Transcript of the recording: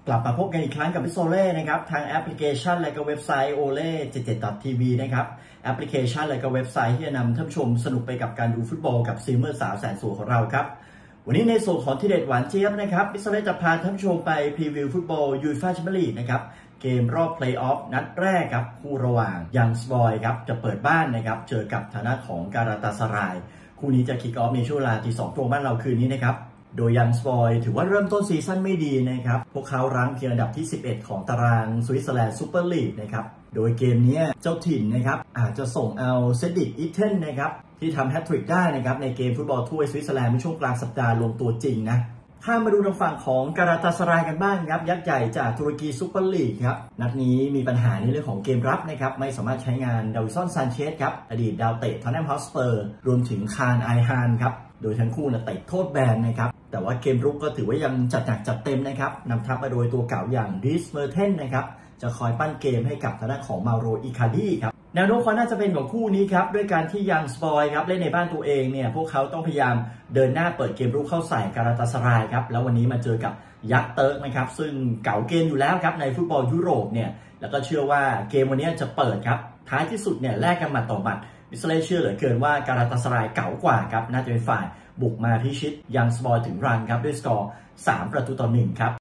กลับมาพบกันอีกครั้งกับพี่โซเล่นะครับทางแอปพลิเคชันและก็เว็บไซต์ ole77.tv นะครับแอปพลิเคชันและก็เว็บไซต์ที่จะนำท่านผู้ชมสนุกไปกับการดูฟุตบอลกับซีเมอร์สาวแสนสวยของเราครับวันนี้ในส่วนของที่เด็ดหวานเจี๊ยบนะครับพี่โซเล่จะพาท่านผู้ชมไปพรีวิวฟุตบอลยูฟ่าแชมเปี้ยนลีกนะครับเกมรอบเพลย์ออฟนัดแรกครับคู่ระหว่างยังสบอยครับจะเปิดบ้านนะครับเจอกับฐานะของการาตาสรายคู่นี้จะคิกออฟในช่วงเวลาที่2 ตรงบ้านเราคืนนี้นะครับโดยยังสปอยถือว่าเริ่มต้นซีซั่นไม่ดีนะครับพวกเขารั้งเพียงอันดับที่11ของตารางสวิตเซอร์แลนด์ซูเปอร์ลีกนะครับโดยเกมนี้เจ้าถิ่นนะครับอาจจะส่งเอาเซดิกอิเทนนะครับที่ทำแฮตทริกได้นะครับในเกมฟุตบอลถ้วยสวิตเซอร์แลนด์เมื่อช่วงกลางสัปดาห์ลงตัวจริงนะข้ามมาดูทางฝั่งของการาตาสรายกันบ้างครับยักษ์ใหญ่จากตุรกีซูเปอร์ลีกครับนัดนี้มีปัญหาในเรื่องของเกมรับนะครับไม่สามารถใช้งานดาวิสันซานเชสครับอดีตดาวเตะท็อตแนมฮอตสเปอร์รวมถึงคานไอฮานครับโดยทั้งคู่เตะโทษแบนนะครับแต่ว่าเกมรุกก็ถือว่ายังจัดหนักจัดเต็มนะครับนำทัพมาโดยตัวเก่าอย่างดิสเมอร์เทนนะครับจะคอยปั้นเกมให้กับทางด้านของมาโรอิคาร์ดีครับแนวโน้มเขาน่าจะเป็นของคู่นี้ครับด้วยการที่ยังสปอยครับเล่นในบ้านตัวเองเนี่ยพวกเขาต้องพยายามเดินหน้าเปิดเกมรุกเข้าใส่การาตาสรายครับแล้ววันนี้มาเจอกับยักษ์เติร์กนะครับซึ่งเก่าเกมอยู่แล้วครับในฟุตบอลยุโรปเนี่ยแล้วก็เชื่อว่าเกมวันนี้จะเปิดครับท้ายที่สุดเนี่ยแลกกันหมัดต่อหมัดวิสเลเชื่อเหลือเกินว่าการาตาสรายเก่ากว่าครับน่าจะเป็นฝ่ายบุกมาพิชิตยังสปอยถึงรันครับด้วยสกอร์3-1ครับ